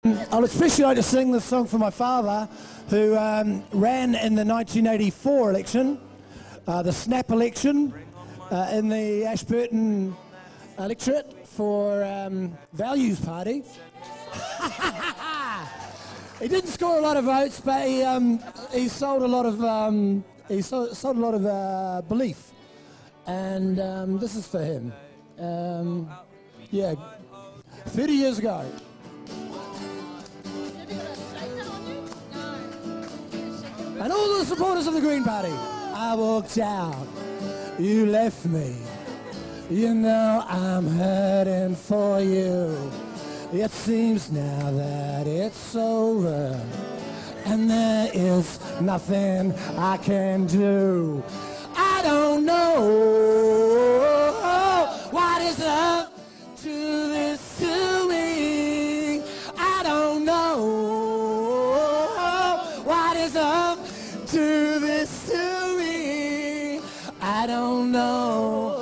I'd especially like to sing this song for my father, who ran in the 1984 election, the SNAP election, in the Ashburton electorate for Values Party. He didn't score a lot of votes, but he sold a lot of sold a lot of belief, and this is for him. Yeah, 30 years ago. And all the supporters of the Green Party. I walked out, you left me. You know I'm hurting for you. It seems now that it's over, and there is nothing I can do. I don't know what is up to this to me. I don't know what is up to this to me. I don't know.